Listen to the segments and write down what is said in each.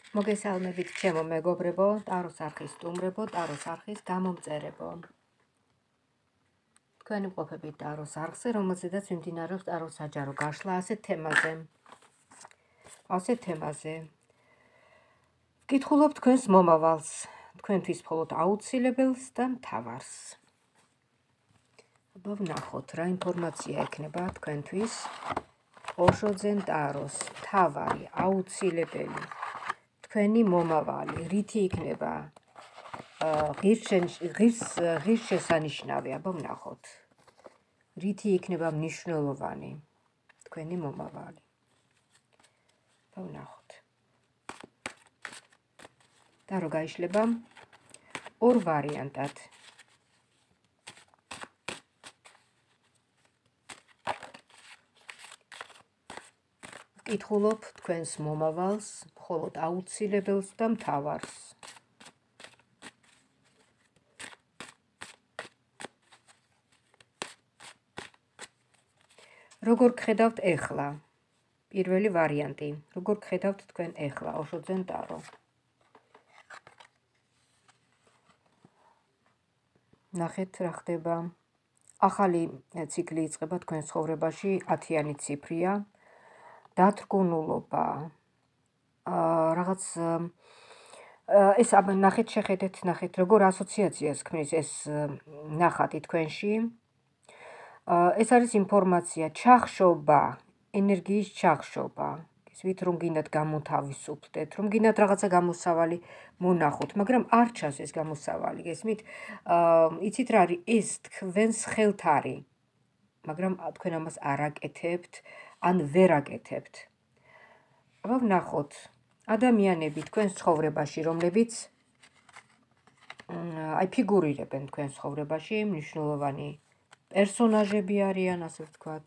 მოგესალმებით ჩემო მეგობრებო, ტაროს არხის სტუმრებო, ტაროს არხის გამომწერებო. თქვენი მყოფებით ტაროს არხზე, რომელზედაც მიმდინარეობს ტაროს საჯარო გაშლა ასეთ თემაზე. ვკითხულობ თქვენს მომავალს, თქვენთვის მხოლოდ აუცილებელს და მთავარს. აბა ვნახოთ, რა ინფორმაცია ექნება თქვენთვის ოშოძენ ტაროს მთავარი, აუცილებელი, თქვენი მომავალი, რითი იქნება ღირსშესანიშნავი, აბა ვნახოთ. რითი იქნება მნიშვნელოვანი თქვენი მომავალი. აბა ვნახოთ. ტარო გაიშლება ორ ვარიანტად. ვკითხულობ თქვენს მომავალს, მხოლოდ აუცილებელს და მთავარს. როგორ გხედავთ ეხლა? პირველი ვარიანტი. როგორ გხედავთ თქვენ ეხლა, ოშოძენ ტარო? ნახეთ რა ხდება. ახალი ციკლი იწყება თქვენ ცხოვრებაში, 10-იანი ციფრია. დათრგუნულობა. რაღაც ეს ნახეთ, შეხედეთ, ნახეთ, როგორ ასოციაციას ქმნის ეს ნახატი თქვენში. ეს არის ინფორმაცია, ჩახშობა, ენერგიის ჩახშობა. ისვით რომ გინდათ გამოთავისუფლდეთ, რომ გინდათ რაღაცა გამოსავალი მონახოთ, მაგრამ არ ჩანს ეს გამოსავალი, გესმით? იცით რა არის? ეს თქვენს ხელთ არის, მაგრამ თქვენ ამას არ აკეთებთ, ან ვერ აკეთებთ. აბა ვნახოთ, ადამიანები თქვენს ცხოვრებაში, რომლებიც ფიგურირებენ თქვენს ცხოვრებაში, მნიშვნელოვანი პერსონაჟები არიან, ასე ვთქვათ.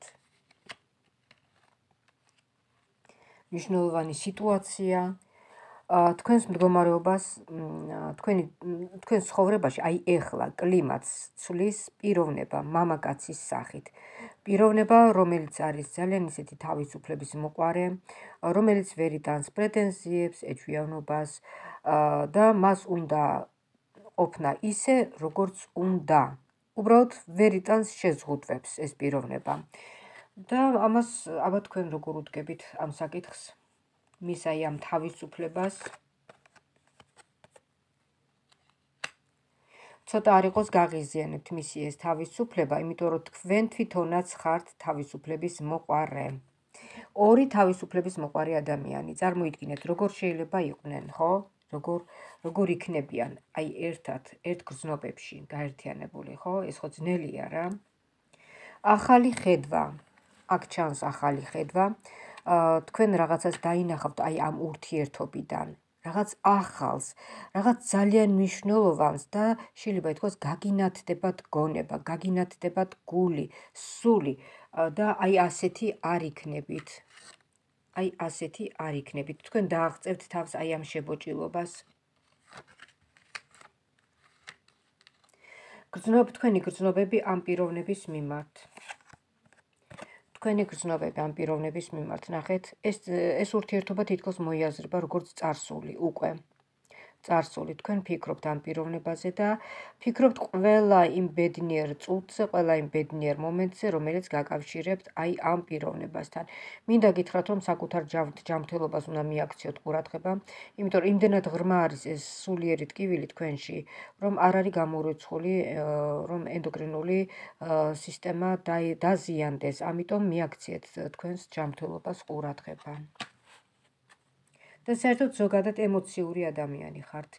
მნიშვნელოვანი სიტუაცია, თქვენს მდგომარეობას, თქვენს ცხოვრებაში, აი ეხლა კლიმატს ცვლის პიროვნება მამაკაცის სახით. პიროვნება, რომელიც არის ძალიან ისეთი თავისუფლების მოყვარე, რომელიც ვერ იტანს პრეტენზიებს, ეჩვიანობას და მას უნდა ყოფნა ისე, როგორც უნდა. უბრალოდ ვერ იტანს შეზღუდვებს ეს პიროვნება. და ამას აბა თქვენ როგორ უდგებით ამ საკითხს, მის აი ამ თავისუფლებას. ცოტა არ იყოს გაღიზიანებთ მისი ეს თავისუფლება, იმიტომ რომ თქვენ თვითონაც ხართ თავისუფლების მოყვარე. ორი თავისუფლების მოყვარე ადამიანი. წარმოიდგინეთ, როგორ შეიძლება იყვნენ, ხო? როგორ იქნებიან აი ერთად, ერთ გრძნობებში გაერთიანებული, ხო? ეს ხო ძნელია რა. ახალი ხედვა. აქ ჩანს ახალი ხედვა. თქვენ რაღაცას დაინახავთ აი ამ ურთიერთობიდან. რაღაც ახალს, რაღაც ძალიან მნიშვნელოვანს და შეიძლება ითქვას გაგინათდებათ გონება, გაგინათდებათ გული, სული და აი ასეთი არ იქნებით. აი ასეთი არ იქნებით. თქვენ დააღწევთ თავს აი ამ შებოჭილობას. თქვენი გრძნობები ამ პიროვნების მიმართ. თქვენი გრძნობები ამ პიროვნების მიმართ, ნახეთ, ეს ურთიერთობა თითქოს მოიაზრება როგორც წარსული, უკვე. წარსული, თქვენ ფიქრობთ ამ პიროვნებაზე და ფიქრობთ ყველა იმ ბედნიერ წუთზე, ყველა იმ ბედნიერ მომენტზე, რომელიც გაკავშირებთ აი ამ პიროვნებასთან. მინდა გითხრათ, რომ საკუთარ ჯანმრთელობას უნდა მიაქციოთ ყურადღება, იმიტომ რომ იმდენად ღრმა არის ეს სულიერი ტკივილი თქვენში, რომ არ არის გამორიცხული, რომ ენდოკრინული სისტემა დაზიანდეს, ამიტომ მიაქციეთ თქვენს ჯანმრთელობას ყურადღება. და საერთოდ ზოგადად ემოციური ადამიანი ხართ.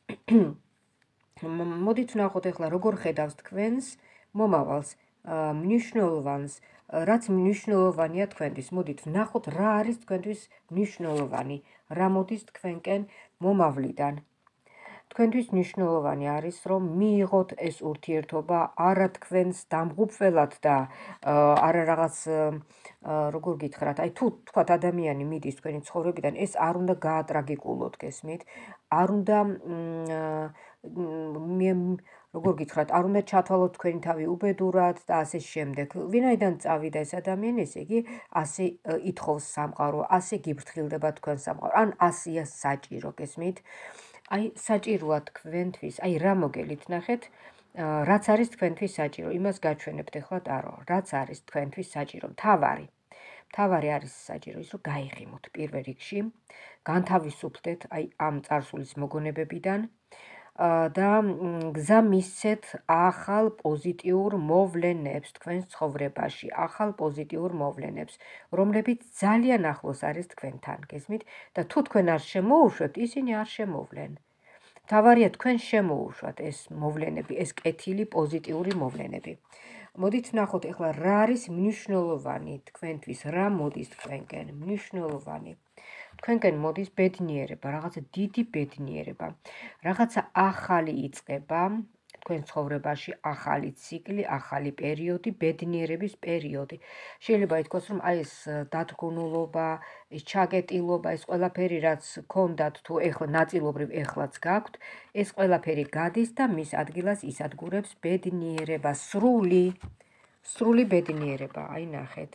მოდით ვნახოთ ახლა როგორ ხედავს თქვენს მომავალს, მნიშვნელოვანს, რაც მნიშვნელოვანია თქვენთვის. მოდით ვნახოთ რა არის თქვენთვის მნიშვნელოვანი, რა მოდის თქვენკენ მომავლიდან. თქვენთვის მნიშვნელოვანი არის, რომ მიიღოთ ეს ურთიერთობა არა თქვენს დამღუპველად და არა რაღაც როგორ გითხრათ, აი თუ თქვათ ადამიანი მიდის თქვენი ცხოვრებიდან, ეს არ უნდა გაატრაგიკულოთ, გესმით? არ უნდა როგორ გითხრათ, არ უნდა ჩათვალოთ თქვენი თავი უბედურად და ასე შემდეგ. ვინაიდან წავიდა ეს ადამიანი, ესე იგი ასე ითხოვს სამყარო, ასე გიფრთხილდება თქვენ სამყარო, ან ასეა საჭირო, გესმით? აი, საჭიროა თქვენთვის, აი რა მოგელით ნახეთ, რაც არის თქვენთვის საჭირო, იმას გაჩვენებთ ახლა ტარო, რაც არის თქვენთვის საჭირო, მთავარი არის საჭირო ის, რომ გაიღიმოთ პირველ რიგში, განთავისუფლდეთ აი ამ წარსულის მოგონებებიდან და გზა მისცეთ ახალ პოზიტიურ მოვლენებს თქვენს ცხოვრებაში, ახალ პოზიტიურ მოვლენებს, რომლებიც ძალიან ახლოს არის თქვენთან, გესმით? და თუ თქვენ არ შემოუშვებთ, ისინი არ შემოვლენ. მთავარია თქვენ შემოუშვათ ეს მოვლენები, ეს კეთილი, პოზიტიური მოვლენები. მოდით ვნახოთ ახლა რა არის მნიშვნელოვანი თქვენთვის, რა მოდის თქვენკენ, მნიშვნელოვანი. თქვენკენ მოდის ბედნიერება, რაღაცა დიდი ბედნიერება, რაღაცა ახალი იწყება თქვენ ცხოვრებაში, ახალი ციკლი, ახალი პერიოდი, ბედნიერების პერიოდი. შეიძლება ითქვას, რომ აი ეს დადგმულობა, ეს ჩაგეტილობა, ეს ყველაფერი რაც გქონდათ თუ ეხლა ნაწილობრივ ეხლაც გაქვთ, ეს ყველაფერი გადის და მის ადგილას ისადგურებს ბედნიერება, სრული ბედნიერება, აი ნახეთ.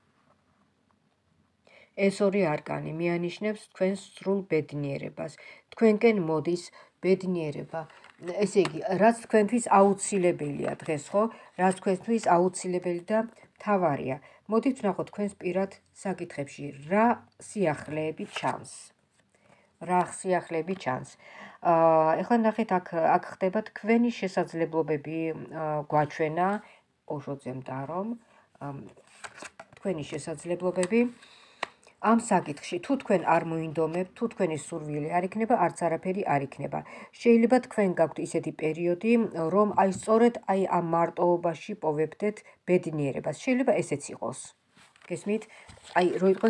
ეს ორი არკანი მიანიშნებს თქვენს სრულ ბედნიერებას. თქვენკენ მოდის ბედნიერება. ესე იგი, რაც თქვენთვის აუცილებელია დღეს, ხო? რაც თქვენთვის აუცილებელი და მთავარია. მოდით ვნახოთ თქვენს პირად საკითხებში, რა სიახლეები ჩანს. ეხლა ნახეთ, აქ ხდება თქვენი შესაძლებლობები გვაჩვენა ოშოძემ ტარომ, თქვენი შესაძლებლობები ამ საკითხში, თუ თქვენ არ მოინდომებთ, თუ თქვენი სურვილი არ იქნება, არც არაფერი არ იქნება. შეიძლება თქვენ გაქვთ ისეთი პერიოდი, რომ აი სწორედ აი ამ მარტოობაში პოვებდეთ ბედნიერებას. შეიძლება ესეც იყოს. გესმით? აი რო იყვენ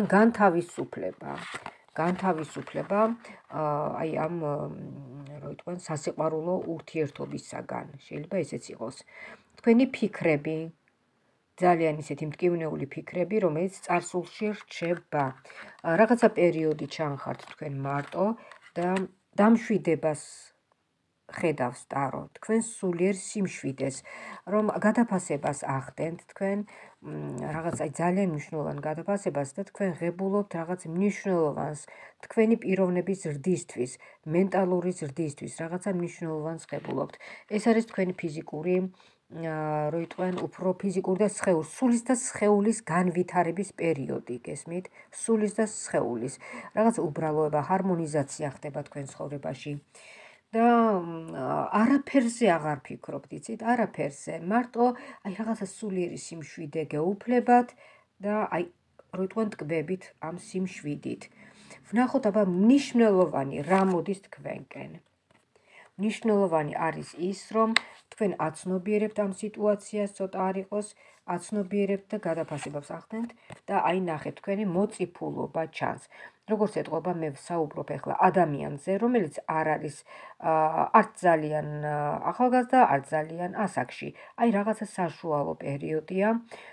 განთავისუფლება აი ამ რო იყვენ სასიყვარულო ურთიერთობისაგან. შეიძლება ესეც იყოს. თქვენი ფიქრები ძალიან ისეთი მტკივნეული ფიქრები, რომელიც წარსულში რჩება. რაღაცა პერიოდი ჩანხართ თქვენ მარტო და დამშვიდებას ხედავს ტარო, თქვენ სულიერ სიმშვიდეს, რომ გადაფასებას ახდენთ თქვენ, რაღაც აი ძალიან მნიშვნელოვან გადაფასებას და თქვენ ღებულობთ რაღაც მნიშვნელოვანს, თქვენი პიროვნების ზრდისთვის, მენტალური ზრდისთვის, რაღაცა მნიშვნელოვანს ღებულობთ. ეს არის თქვენი ფიზიკური რო იყვენ უფრო ფიზიკური და სულის და სხეულის განვითარების პერიოდი, გესმით? სულის და სხეულის. რაღაც უბრალოება, ჰარმონიზაცია ხდება თქვენ ცხოვრებაში. და არაფერზე აღარ ფიქრობთ, იცით? არაფერზე. მარტო აი რაღაცა სულიერი სიმშვიდე გეუფლებათ და აი რო იყვენ ტკბებით ამ სიმშვიდით. ვნახოთ აბა მნიშვნელოვანი რა მოდის თქვენკენ. მნიშვნელოვანი არის ის, რომ თქვენ აცნობიერებთ ამ სიტუაციას, ცოტა არ იყოს, აცნობიერებთ და გადაფასებას ახდენთ და აი ნახეთ, თქვენი მოწიფულობა ჩანს. როგორც ეტყობა, მე ვსაუბრობ ახლა ადამიანზე, რომელიც არ არის არც ძალიან ახალგაზრდა, არც ძალიან ასაკში. აი რაღაცა საშუალო პერიოდია.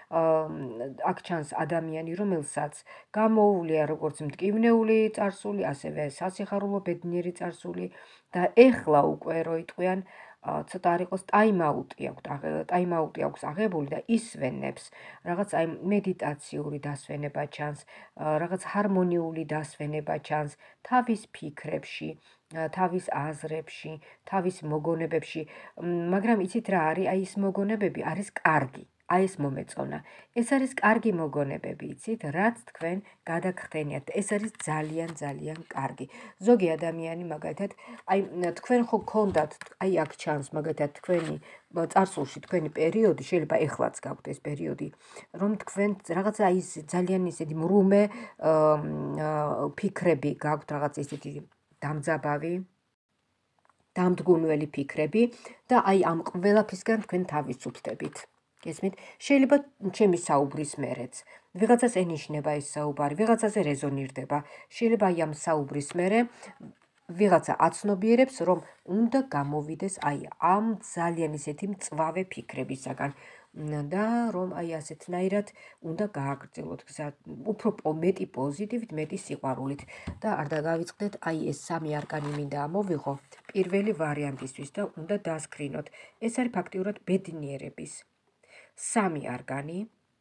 აქ ჩანს ადამიანი, რომელსაც გამოუვლია როგორც მტკივნეული წარსული, ასევე სასიხარულო ბედნიერი წარსული და ეხლა უკვე რო იყვიან ცოტა არ იყოს ტაიმაუტი აქვს აღებული და ისვენებს რაღაც აი მედიტაციური დასვენება ჩანს, რაღაც ჰარმონიული დასვენება ჩანს თავის ფიქრებში, თავის აზრებში, თავის მოგონებებში, მაგრამ იცით რა არის, აი ეს მოგონებები არის კარგი. აი ეს მომეწონა. ეს არის კარგი მოგონებები, იცით, რაც თქვენ გადაგხდენიათ. ეს არის ძალიან ძალიან კარგი. ზოგი ადამიანი მაგალითად, აი თქვენ ხო გქონდათ, აი აქ ჩანს მაგალითად თქვენი წარსულში თქვენი პერიოდი, შეიძლება ეხლაც გაქვთ ეს პერიოდი, რომ თქვენ რაღაცა აი ძალიან ისეთი მრუმე ფიქრები გაქვთ, რაღაც ისეთი დამძაბავი, დამდგუნველი ფიქრები და აი ამ ყველაფრისგან თქვენ თავისუფლდებით. გესმით? შეიძლება ჩემი საუბრის მერეც ვიღაცას ენიშნება ეს საუბარი, ვიღაცაზე რეზონირდება. შეიძლება აი ამ საუბრის მერე ვიღაცა აცნობიერებს, რომ უნდა გამოვიდეს აი ამ ძალიან ისეთი მწვავე ფიქრებისაგან. და რომ აი ასეთნაირად უნდა გააგრძელოთ გზა, უფრო მეტი პოზიტივით, მეტი სიყვარულით და არ დაგავიწყდეთ, აი ეს 3 არკანი მინდა ამოვიღო პირველი ვარიანტისთვის და უნდა დასკრინოთ. ეს არის ფაქტიურად ბედნიერების 3 არკანი,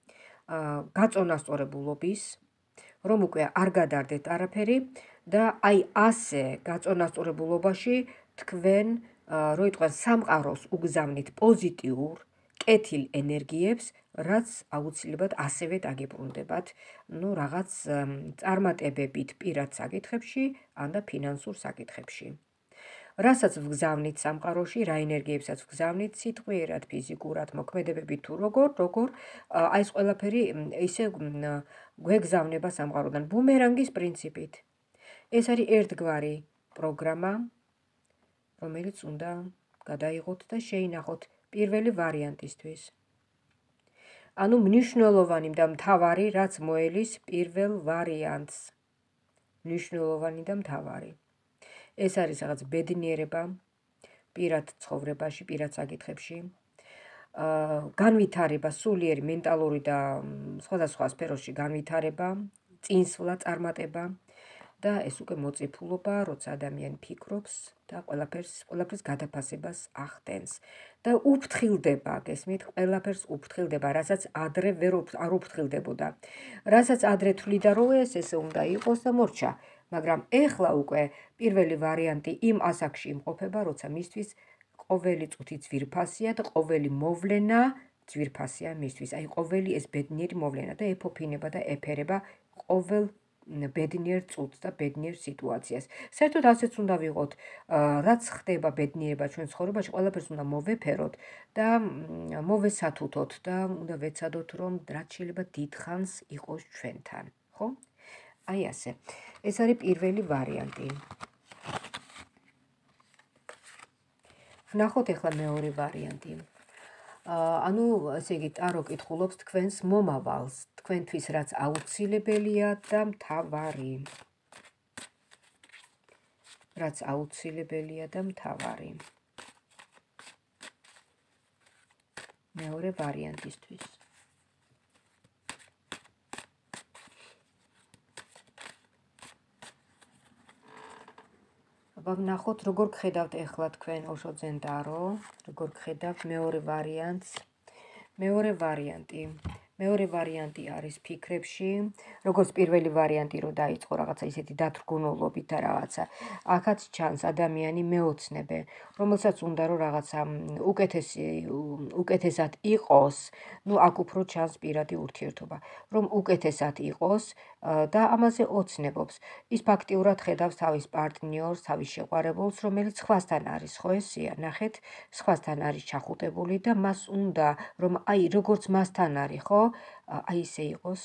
გაწონასწორებულობის, რომ უკვე არ გადარდეთ არაფერი და აი ასე გაწონასწორებულობაში თქვენ რო იტყვენ სამყაროს უგზავნით პოზიტიურ კეთილ ენერგიებს, რაც აუცილებლად ასევე დაგიბრუნდებათ, რაღაც წარმატებებით პირად საკითხებში, ან და ფინანსურ საკითხებში. რასაც ვგზავნით სამყაროში, რა ენერგიებსაც ვგზავნით, სიტყვიერად, ფიზიკურად, მოქმედებებით თუ როგორ, აი ეს ყველაფერი ისე გვეგზავნება სამყაროდან ბუმერანგის პრინციპით. ეს არის ერთგვარი პროგრამა, რომელიც უნდა გადაიღოთ და შეინახოთ პირველი ვარიანტისთვის. ანუ მნიშვნელოვანი და მთავარი, რაც მოელის პირველ ვარიანტს. მნიშვნელოვანი და მთავარი. ეს არის რაღაც ბედნიერება პირად ცხოვრებაში, პირად საკითხებში. განვითარება, სულიერი მენტალური და სხვადასხვა სფეროში განვითარება, წინსვლა, წარმატება და ეს უკვე მოწიფულობა, როცა ადამიანი ფიქრობს და ყველაფერს გადაფასებას ახდენს და უფრთხილდება, გესმით, ყველაფერს უფრთხილდება, რასაც ადრე არ უფრთხილდებოდა. რასაც ადრე თვლიდა, რომ ესე უნდა იყოს და მორჩა, მაგრამ ეხლა უკვე პირველი ვარიანტი იმ ასაკში იმყოფება, როცა მისთვის ყოველი წუთი ძვირფასია და ყოველი მოვლენა ძვირფასია მისთვის. აი ყოველი ეს ბედნიერი მოვლენა და ეფოფინება და ეფერება ყოველ ბედნიერ წუთს და ბედნიერ სიტუაციას. საერთოდ ასეც უნდა ვიყოთ, რაც ხდება ბედნიერება ჩვენ ცხოვრებაში, ყველაფერს უნდა მოვეფეროთ და მოვესათუთოთ და უნდა ვეცადოთ, რომ რაც შეიძლება დიდხანს იყოს ჩვენთან, ხო? აი ასე. ეს არის პირველი ვარიანტი. ვნახოთ ახლა მეორე ვარიანტი. ანუ ესე იგი ტარო კითხულობს თქვენს მომავალს, თქვენთვის რაც აუცილებელია და მთავარი. რაც აუცილებელია და მთავარი. მეორე ვარიანტისთვის. აბა ვნახოთ, როგორ გხედავთ ახლა თქვენ ოშოძენ ტარო, როგორ გხედავთ მეორე ვარიანტს. მეორე ვარიანტი არის ფიქრებში, როგორც პირველი ვარიანტი რო დაიწყო რაღაცა ისეთი დათრგუნულობით და რაღაცა. აქაც ჩანს ადამიანი მეოცნებე, რომელსაც უნდა რომ რაღაცა უკეთესად იყოს, აქ უფრო ჩანს პირადი ურთიერთობა, რომ უკეთესად იყოს და ამაზე ოცნებობს. ის ფაქტიურად ხედავს თავის პარტნიორს, თავის შეყვარებულს, რომელიც სხვასთან არის, ხო ესეა, ნახეთ, სხვასთან არის ჩახუტებული და მას უნდა, რომ აი როგორც მასთან არის, ხო? აი ისე იყოს.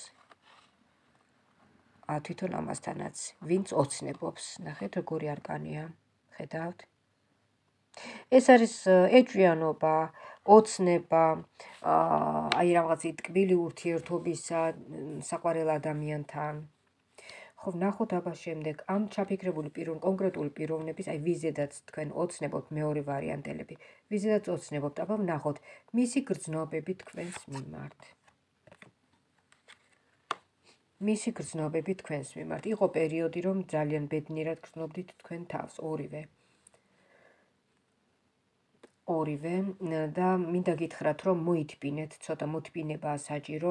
თვითონ ამასთანაც, ვინც ოცნებობს. ნახეთ, როგორი არკანია. ხედავთ? ეს არის ეჭვიანობა, ოცნება, აი რაღაცი ტკბილი ურთიერთობისა საყვარელ ადამიანთან. ხო, ვნახოთ აბა შემდეგ ამ ჩაფიქრებული კონკრეტული პიროვნების, აი ვიზედაც თქვენ ოცნებობთ მეორე ვარიანტელები. ვიზედაც ოცნებობთ, აბა ვნახოთ მისი გრძნობები თქვენს მიმართ. მისი გრძნობები თქვენს მიმართ. იყო პერიოდი, რომ ძალიან ბედნიერად გრძნობდით თქვენ თავს, ორივე და მინდა გითხრათ, რომ მოითბინეთ, ცოტა მოთბინებაა საჭირო.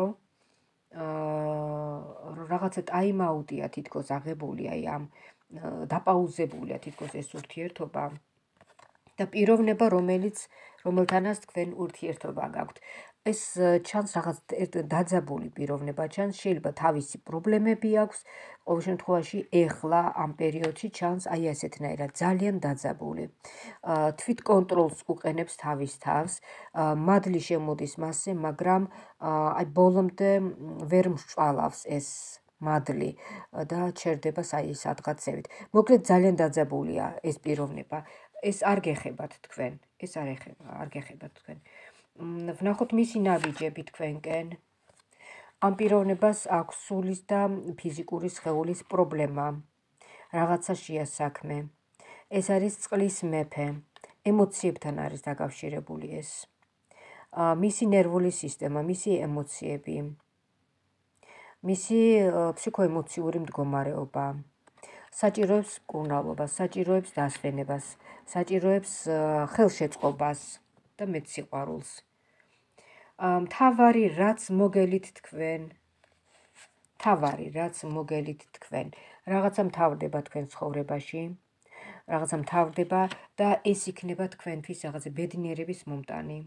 რაღაცა ტაიმ-აუტია თითქოს აღებული, აი ამ დაპაუზებულია თითქოს ეს ურთიერთობა და პიროვნება, რომელთანაც თქვენ ურთიერთობა გაქვთ. ეს ჩანს რაღაც დაძაბული პიროვნება ჩანს, შეიძლება თავისი პრობლემები აქვს, ყოველ შემთხვევაში ეხლა ამ პერიოდში ჩანს აი ასეთნაირად ძალიან დაძაბული. თვითკონტროლს უყენებს თავის თავს, მადლი შემოდის მასზე, მაგრამ აი ბოლომდე ვერ მსჭვალავს ეს მადლი და ჩერდება აი სადღაცებით. მოკლედ ძალიან დაძაბულია ეს პიროვნება. ეს არ გეხებათ თქვენ. არ გეხებათ თქვენ. ვნახოთ მისი ნაბიჯები თქვენკენ. ამ პიროვნებას აქვს სულის და ფიზიკური სხეულის პრობლემა. რაღაცაშია საქმე. ეს არის წყლის მეფე. ემოციებთან არის დაკავშირებული ეს. მისი ნერვული სისტემა, მისი ემოციები, მისი ფსიქოემოციური მდგომარეობა, საჭიროებს მკურნალობას, საჭიროებს დასვენებას, საჭიროებს ხელშეწყობას და მეტ სიყვარულს. მთავარი, რაც მოგელით თქვენ, რაღაცა მთავრდება თქვენ ცხოვრებაში, რაღაცა მთავრდება და ეს იქნება თქვენთვის რაღაცა ბედნიერების მომტანი.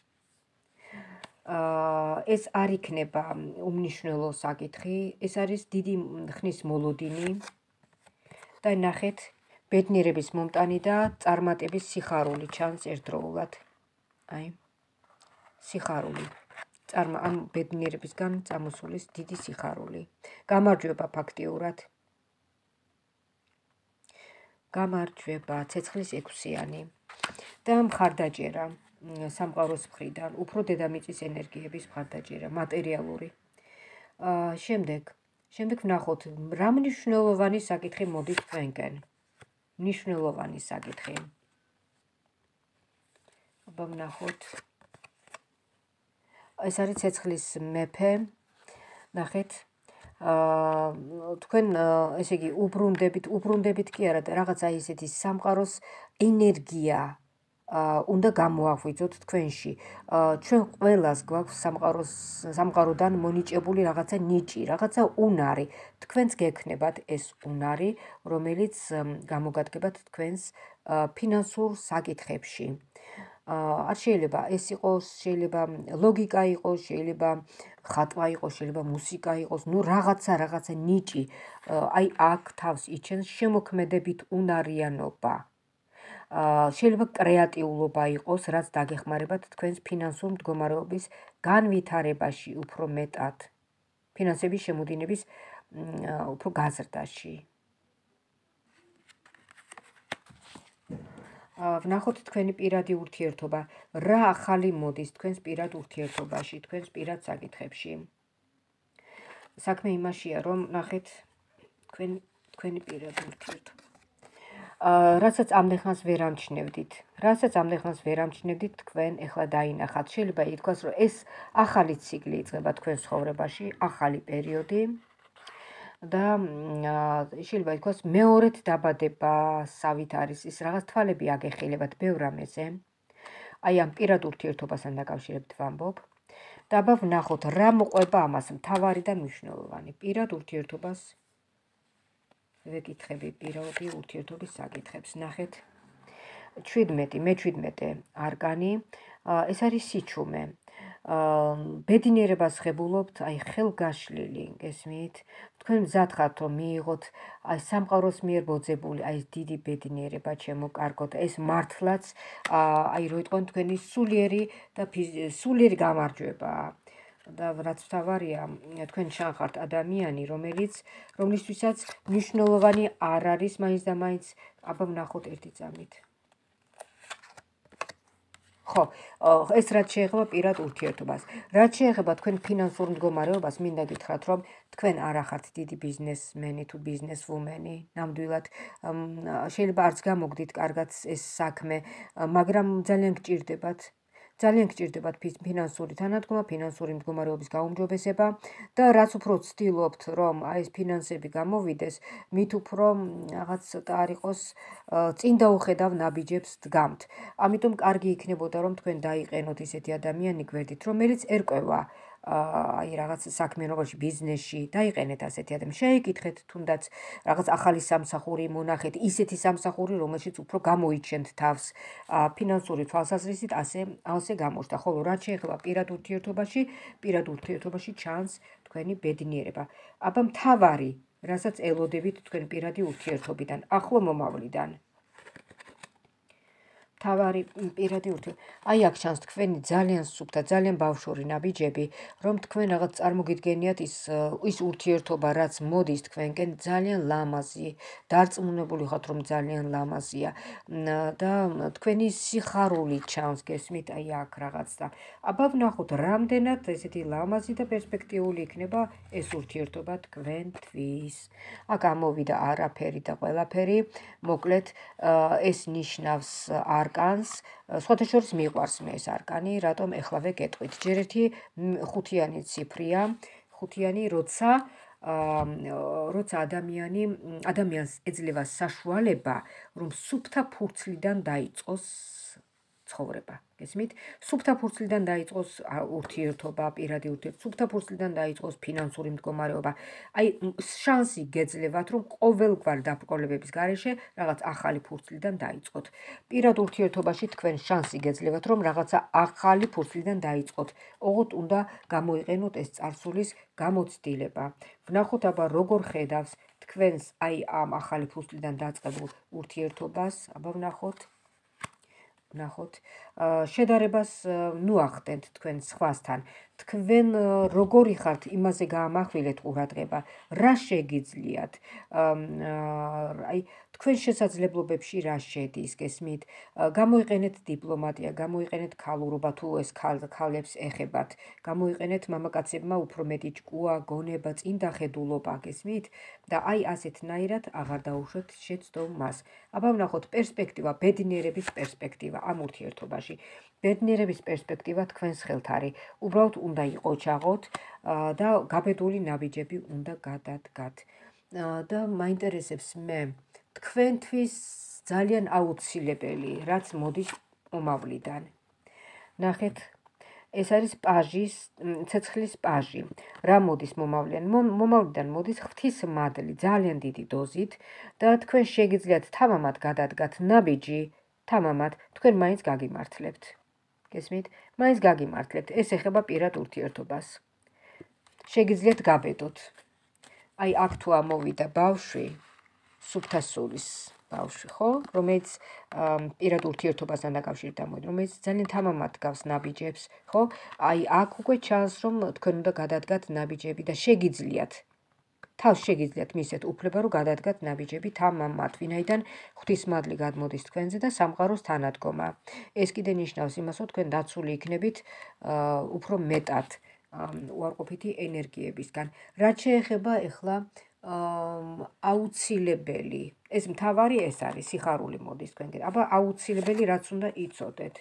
ეს არ იქნება უმნიშვნელო საკითხი, ეს არის დიდი ხნის მოლოდინი და ნახეთ, ბედნიერების მომტანი და წარმატების სიხარული ჩანს ერთდროულად. აი, სიხარული. ამ ბედნიერებისგან წამოსulis დიდი სიხარული. გამარჯვება ფაქტიურად. გამარჯვება, ცეცხლის 6-იანი და მხარდაჭერა სამყაროს მხრიდან, უფრო დედამიწის ენერგიების მხარდაჭერა, მატერიალური. შემდეგ ვნახოთ, რა მნიშვნელოვანი საკითხი მოდის თქვენკენ. მნიშვნელოვანი საკითხი. აბა ვნახოთ. ეს არის ცეცხლის მეფე. ნახეთ. თქვენ ესე იგი უბრუნდებით კი არა, რაღაცა ისეთი სამყაროს ენერგია უნდა გამოაღვიძოთ თქვენში. ჩვენ ყველას გვაქვს სამყაროდან მონიჭებული რაღაცა ნიჭი, რაღაცა უნარი. თქვენც გექნებათ ეს უნარი, რომელიც გამოგადგებათ თქვენს ფინანსურ საკითხებში. არ შეიძლება ეს იყოს, შეიძლება ლოგიკა იყოს, შეიძლება ხატვა იყოს, შეიძლება მუსიკა იყოს, ნუ რაღაცა ნიჭი. აი აქ თავს იჩენს შემოქმედებით უნარიანობა. შეიძლება კრეატიულობა იყოს, რაც დაგეხმარებათ თქვენს ფინანსურ მდგომარეობის განვითარებაში უფრო მეტად. ფინანსების შემოდინების უფრო გაზრდაში. ვნახოთ თქვენი პირადი ურთიერთობა, რა ახალი მოდის თქვენს პირად ურთიერთობაში, თქვენს პირად საკითხებში. საქმე იმაშია, რომ ნახეთ თქვენი პირადი ურთიერთობა. რასაც ამდენხანს ვერ ამჩნევდით, თქვენ ეხლა დაინახათ. შეიძლება ითქვას, რომ ეს ახალი ციკლი იწყება თქვენ ცხოვრებაში, ახალი პერიოდი და შეიძლება ითქვას, მეორედ დაბადებასავით არის ის რაღაც თვალები აგეხილებათ ბევრ რამეზე. აი ამ პირად ურთიერთობასთან დაკავშირებით ვამბობ. და აბა ვნახოთ, რა მოყვება ამას მთავარი და მნიშვნელოვანი. პირად ურთიერთობას ვეკითხები პირადი ურთიერთობის საკითხებს. ნახეთ. 17 არკანი, ეს არის სიჩუმე. ბედნიერებას ღებულობთ, აი ხელგაშლილი, გესმით? თქვენ მზად ხართ, რომ მიიღოთ აი სამყაროს მიერ ბოძებული, აი ეს დიდი ბედნიერება შემოკარგოთ. ეს მართლაც აი რო იტყვენ თქვენი სულიერი გამარჯვებაა. და რაც მთავარია, თქვენ შან ხართ ადამიანი, რომლისთვისაც მნიშვნელოვანი არ არის მაინც და მაინც. აბა ვნახოთ ერთი წამით. ხო, ეს რაც შეეხება პირად ურთიერთობას. რაც შეეხება თქვენ ფინანსურ მდგომარეობას, მინდა გითხრათ, რომ თქვენ არა ხართ დიდი ბიზნესმენი თუ ბიზნესვუმენი, ნამდვილად შეიძლება არც გამოგდით კარგად ეს საქმე, მაგრამ ძალიან გჭირდებათ ფინანსური თანადგომა, ფინანსური მდგომარეობის გაუმჯობესება და რაც უფრო ვცდილობთ, რომ აი ეს ფინანსები გამოვიდეს, მით უფრო რაღაც ცოტა არ იყოს წინ დაუხედავ ნაბიჯებს დგამთ. ამიტომ კარგი იქნებოდა, რომ თქვენ დაიყენოთ ისეთი ადამიანი გვერდით, რომელიც ერკვევა აი რაღაც საქმიანობაში, ბიზნესში, დაიყენეთ ასეთი ადამიანი. შეიკითხეთ თუნდაც რაღაც ახალი სამსახური მონახეთ, ისეთი სამსახური, რომელშიც უფრო გამოიჩენთ თავს ფინანსური თვალსაზრისით, ასე გამოჩნდა. ხოლო რაც შეეხება პირად ურთიერთობაში ჩანს თქვენი ბედნიერება. აბა მთავარი, რასაც ელოდებით თქვენ პირადი ურთიერთობიდან, ახლო მომავლიდან. მთავარი პირადი ურთიერთობა. აი აქ ჩანს თქვენი ძალიან სუფთა, ძალიან ბავშვური ნაბიჯები, რომ თქვენ რაღაც წარმოგიდგენიათ ის ურთიერთობა, რაც მოდის თქვენკენ, ძალიან ლამაზი, დარწმუნებული ხართ, რომ ძალიან ლამაზია და თქვენი სიხარული ჩანს, გესმით, აი აქ რაღაც და აბა ვნახოთ, რამდენად ესეთი ლამაზი და პერსპექტიული იქნება ეს ურთიერთობა თქვენთვის. აქ ამოვიდა არაფერი და ყველაფერი, მოკლედ ეს ნიშნავს არ არკანს, სხვათა შორის მიყვარს მე ეს არკანი, რატომ ეხლავე გეტყვით. ჯერ ერთი ხუთიანი ციფრია, ხუთიანი, როცა ადამიანს ეძლევა საშუალება, რომ სუფთა ფურცლიდან დაიწყოს ცხოვრება. გესმით? სუფთა ფურცლიდან დაიწყოს ურთიერთობა, პირადი ურთიერთობა, სუფთა ფურცლიდან დაიწყოს ფინანსური მდგომარეობა. აი, შანსი გეძლევათ, რომ ყოველგვარ დაბრკოლებების გარეშე რაღაც ახალი ფურცლიდან დაიწყოთ. პირად ურთიერთობაში თქვენ შანსი გეძლევათ, რომ რაღაცა ახალი ფურცლიდან დაიწყოთ. ოღონდ უნდა გამოიყენოთ ეს წარსულის გამოცდილება. ვნახოთ აბა როგორ ხედავს თქვენს აი ამ ახალი ფურცლიდან დაწყებულ ურთიერთობას, აბა ვნახოთ. შედარებას ნუახდენთ თქვენ სხვასთან. თქვენ როგორი ხართ, იმაზე გაამახვილეთ ყურადღება, რა შეგიძლიათ, აი თქვენ შესაძლებლობებში რა შედის, გესმით? გამოიყენეთ დიპლომატია, გამოიყენეთ ქალურობა, თუ ეს ქალებს ეხებათ, გამოიყენეთ მამაკაცებმა უფრო მეტი ჭკუა, გონება, წინდახედულობა, გესმით? და აი ასეთნაირად აღარ დაუშვებთ შეცდომას. აბა ვნახოთ პერსპექტივა, ბედნიერების პერსპექტივა ამ ურთიერთობაში. ბედნიერების პერსპექტივა თქვენს ხელთ არის. უბრალოდ უნდა იყოჩაღოთ და გაბედული ნაბიჯები უნდა გადადგათ. და მაინტერესებს მე თქვენთვის ძალიან აუცილებელი, რაც მოდის მომავლიდან. ნახეთ, ეს არის ცეცხლის პაჟი. რა მოდის მომავლიდან? მომავლიდან მოდის ღვთისმადლი ძალიან დიდი დოზით და თქვენ შეგიძლიათ თამამად გადადგათ ნაბიჯი, თამამად თქვენ მაინც გაგიმართლებთ. გესმით? მაინც გაგიმართლებთ. ეს ეხება პირად ურთიერთობას. შეგიძლიათ გაბედოთ. აი აქ თუ ამოვიდა ბავშვი, სუფთა სულის ბავშვი, ხო? რომელიც პირად ურთიერთობასთან დაკავშირებით ამოვიდა, რომელიც ძალიან თამამად გავს ნაბიჯებს, ხო? აი აქ უკვე ჩანს, რომ თქვენ უნდა გადადგათ ნაბიჯები და შეგიძლიათ თავს შეგიძლიათ მისცეთ უფლება, რომ გადადგათ ნაბიჯები თამამად, ვინაიდან ღვთისმადლი გადმოდის თქვენზე და სამყაროს თანადგომა. ეს კიდე ნიშნავს იმას, რომ თქვენ დაცული იქნებით უფრო მეტად უარყოფითი ენერგიებისგან. რაც შეეხება ახლა აუცილებელი, ეს მთავარი ეს არის, სიხარული მოდის თქვენკენ. აბა აუცილებელი რაც უნდა იცოდეთ.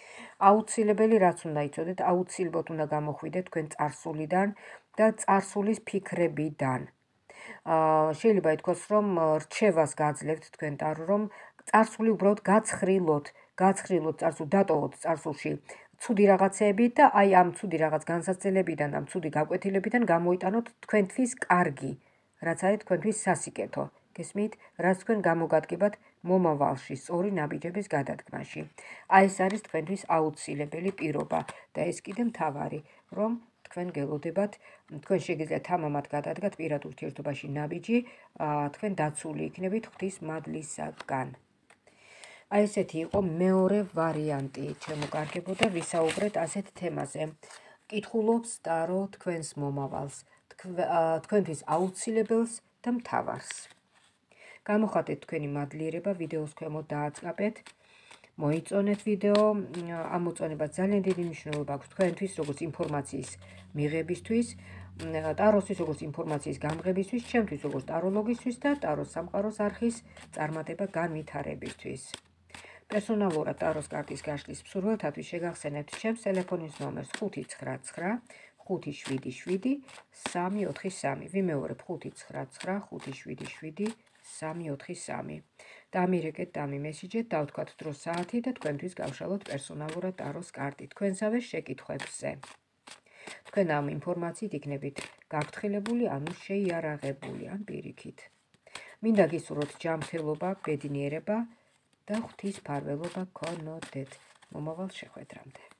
აუცილებლად უნდა გამოხვიდეთ თქვენ წარსულიდან და წარსულის ფიქრებიდან. შეიძლება ითქვას, რომ რჩევას გაძლევთ თქვენ ტარო, რომ წარსული უბრალოდ გაცხრილოთ წარსულ, დატოვოთ წარსულში ცუდი რაღაცები და აი ამ ცუდი რაღაც განსაცდელებიდან, ამ ცუდი გაკვეთილებიდან გამოიტანოთ თქვენთვის კარგი, რაც არის თქვენთვის სასიკეთო. გესმით? რაც თქვენ გამოგადგებათ მომავალში, სწორი ნაბიჯების გადადგმაში. აი ეს არის თქვენთვის აუცილებელი პირობა და ეს კიდე მთავარი, რომ თქვენ გელოდებათ, თქვენ შეგიძლიათ თამამად გადადგათ პირად ურთიერთობაში ნაბიჯი, თქვენ დაცული იქნებით ღვთისმადლისაგან. აი ესეთი იყო მეორე ვარიანტი, ჩემო კარგებო და ვისაუბრეთ ასეთ თემაზე. კითხულობს ტარო თქვენს მომავალს, თქვენთვის აუცილებელს და მთავარს. გამოხატეთ თქვენი მადლიერება, ვიდეოს ქვემოთ დააწყაპეთ. მოიწონეთ ვიდეო, ამ მოწონებას ძალიან დიდი მნიშვნელობა აქვს თქვენთვის, როგორც ინფორმაციის მიღებისთვის, ტაროსთვის, როგორც ინფორმაციის გამღებისთვის, ჩემთვის, როგორც ტაროლოგისთვის და ტაროს სამყაროს არხის წარმატება განვითარებისთვის. პერსონალურად ტაროს კარტის გაშლის მსურველთათვის შეგახსენებთ ჩემს ტელეფონის ნომერს 599 577 343. ვიმეორებ 599 577 343. დამირეკეთ, დამიმესიჯეთ, დავთქვათ დრო საათი და თქვენთვის გავშალოთ პერსონალურად ტაროს კარტი თქვენსავე შეკითხვებზე. თქვენ ამ ინფორმაციით იქნებით გაფრთხილებული, ანუ შეიარაღებული, ან პირიქით. მინდა გისურვოთ ჯანმრთელობა, ბედნიერება და ღვთის მფარველობა გქონოდეთ. მომავალ შეხვედრამდე.